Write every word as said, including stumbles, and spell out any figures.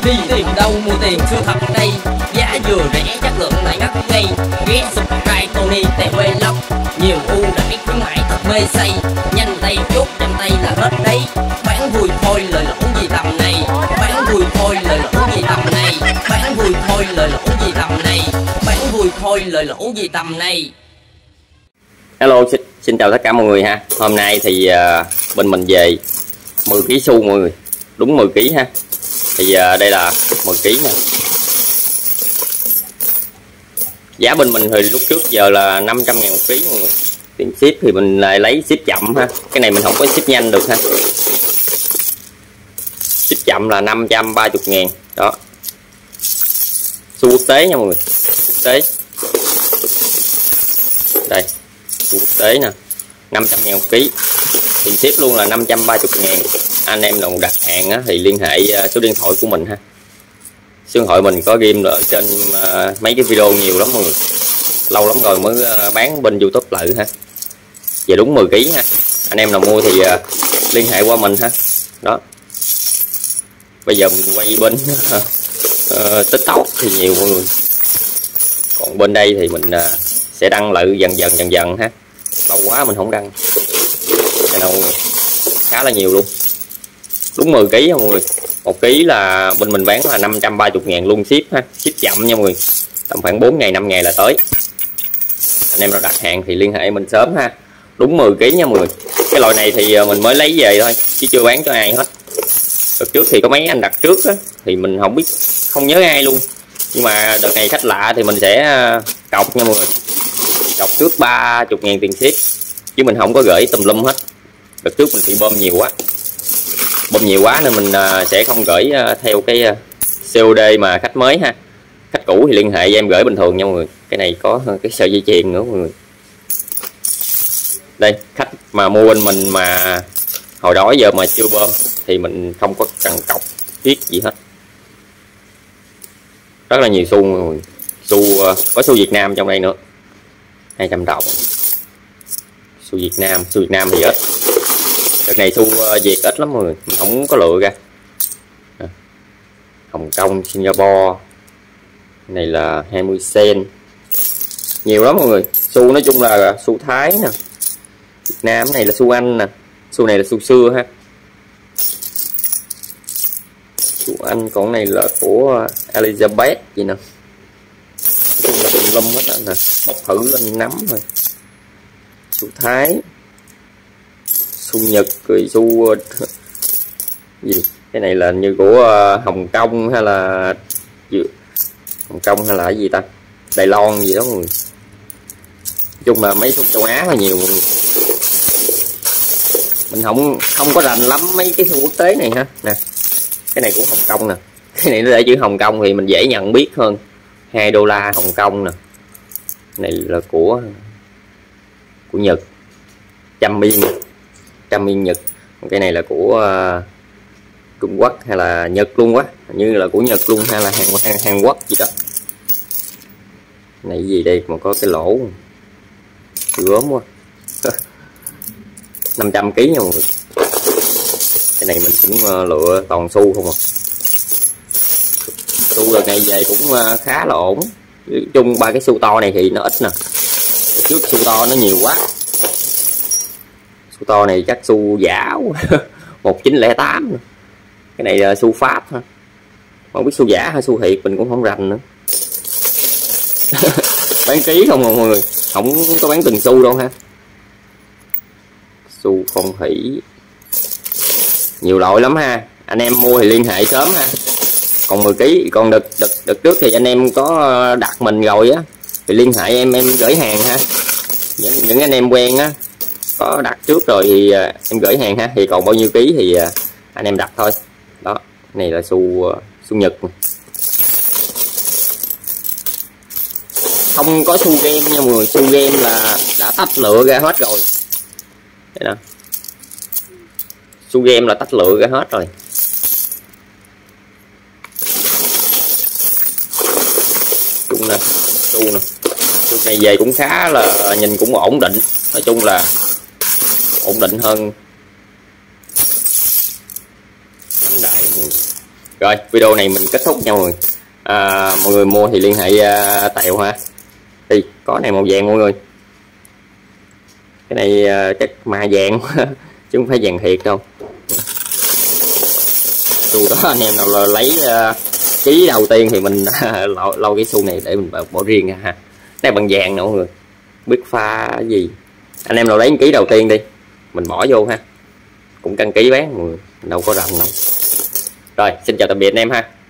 Đi tìm đâu mua tiền siêu thật đây, giá vừa rẻ chất lượng lại ngất ngây. Ghé subscribe Tony tê vê Vlog, nhiều ưu đãi khuyến mãi thật mê say. Nhanh tay chốt trong tay là hết đấy, bán vui thôi lời lỗ gì tầm này, bán vui thôi lời lỗ gì tầm này, bán vui thôi lời lỗ gì tầm này, bán vui thôi lời lỗ gì tầm này. Hello, xin, xin chào tất cả mọi người ha. Hôm nay thì uh, bên mình về mười ký xu mọi người, đúng mười ký ha. Thì uh, đây là mười ký nha. Giá bên mình thì lúc trước giờ là năm trăm ngàn một ký mọi người. Tiền ship thì mình lại lấy ship chậm ha. Cái này mình không có ship nhanh được ha. Ship chậm là năm trăm ba mươi ngàn. Đó. Xu quốc tế nha mọi người. Quốc tế. Đây. Xu quốc tế nè. năm trăm ngàn một ký. Tiền ship luôn là năm trăm ba mươi ngàn. Anh em nào đặt hàng á, thì liên hệ số điện thoại của mình ha. Số điện thoại mình có ghim ở trên uh, mấy cái video nhiều lắm mọi người. Lâu lắm rồi mới uh, bán bên YouTube lại ha. Về đúng mười ký ha. Anh em nào mua thì uh, liên hệ qua mình ha. Đó. Bây giờ mình quay bên uh, TikTok thì nhiều mọi người. Còn bên đây thì mình uh, sẽ đăng lại dần dần dần dần ha. Lâu quá mình không đăng. Cái nào khá là nhiều luôn. Đúng mười ký nha mọi người. Một ký là bên mình bán là năm trăm ba mươi ngàn luôn, ship ha. Ship chậm nha mọi người. Tầm khoảng bốn ngày năm ngày là tới. Anh em nào đặt hàng thì liên hệ mình sớm ha. Đúng mười ký nha mọi người. Cái loại này thì mình mới lấy về thôi chứ chưa bán cho ai hết. Đợt trước thì có mấy anh đặt trước á, thì mình không biết, không nhớ ai luôn. Nhưng mà đợt này khách lạ thì mình sẽ cọc nha mọi người. Cọc trước ba mươi ngàn tiền ship. Chứ mình không có gửi tùm lum hết. Đợt trước mình bị bơm nhiều quá. Bơm nhiều quá nên mình sẽ không gửi theo cái xê ô đê mà khách mới ha. Khách cũ thì liên hệ với em gửi bình thường nha mọi người. Cái này có cái sợi dây chuyền nữa mọi người. Đây, khách mà mua bên mình mà hồi đó giờ mà chưa bơm thì mình không có cần cọc thiết gì hết. Rất là nhiều xu mọi người. Xu có xu Việt Nam trong đây nữa. hai trăm đồng. Xu Việt Nam, xu Việt Nam thì ít. Đợt này xu Việt ít lắm mọi người, mình không có lựa ra. Hồng Kông, Singapore. Này là hai mươi sen. Nhiều lắm mọi người. Xu nói chung là xu Thái nè. Việt Nam này là xu Anh nè. Xu này là xu xưa ha. Xu Anh, còn này là của Elizabeth gì nè. Nói chung là tùm lum hết đó nè. Bóc thử lên nắm thôi. Xu Thái. Xu Nhật, rồi xu gì, cái này là như của Hồng Kông hay là Hồng Kông hay là cái gì ta, Đài Loan gì đó mọi người. Nói chung là mấy xu châu Á là nhiều. Mình không không có rành lắm mấy cái xu quốc tế này ha. Nè, cái này của Hồng Kông nè, cái này nó để chữ Hồng Kông thì mình dễ nhận biết hơn. Hai đô la Hồng Kông nè. Này là của của Nhật, trăm miên trăm miên Nhật. Cái này là của uh, Trung Quốc hay là Nhật luôn quá, như là của Nhật luôn hay là Hàn Hàn, Hàn Quốc gì đó. Này gì đây mà có cái lỗ gớm quá. năm trăm ký nha mọi người. Cái này mình cũng uh, lựa toàn xu không à. Xu đợt này về cũng uh, khá là ổn. Nói chung ba cái xu to này thì nó ít nè. Trước xu to nó nhiều quá. Xu to này chắc xu giả một chín không tám. Cái này là xu Pháp ha. Không biết xu giả hay xu thiệt mình cũng không rành nữa. Bán ký không mọi người, không có bán từng xu đâu ha. Xu phong thủy nhiều loại lắm ha. Anh em mua thì liên hệ sớm ha. Còn mười ký, còn đợt, đợt, đợt trước thì anh em có đặt mình rồi á thì liên hệ em em gửi hàng ha. Những, những anh em quen á có đặt trước rồi thì em gửi hàng ha. Thì còn bao nhiêu ký thì anh em đặt thôi. Đó, này là xu xu Nhật. Không có xu game nha mọi người, xu game là đã tách lựa ra hết rồi. Đây nè. Xu game là tách lựa ra hết rồi. Chung nè, xu nè. Xu này về cũng khá là nhìn cũng ổn định. Nói chung là ổn định hơn. Đại Rồi video này mình kết thúc nha mọi người. À, mọi người mua thì liên hệ uh, Tèo ha. Thì có này màu vàng mọi người, cái này uh, chắc mà vàng chứ không phải vàng thiệt đâu. Xu đó anh em nào là lấy uh, ký đầu tiên thì mình uh, lau cái xu này để mình bỏ riêng ra ha. Này bằng vàng nè mọi người, biết pha gì. Anh em nào lấy ký đầu tiên đi mình bỏ vô ha, cũng cân ký bán mọi người, đâu có rành đâu. Rồi xin chào tạm biệt anh em ha.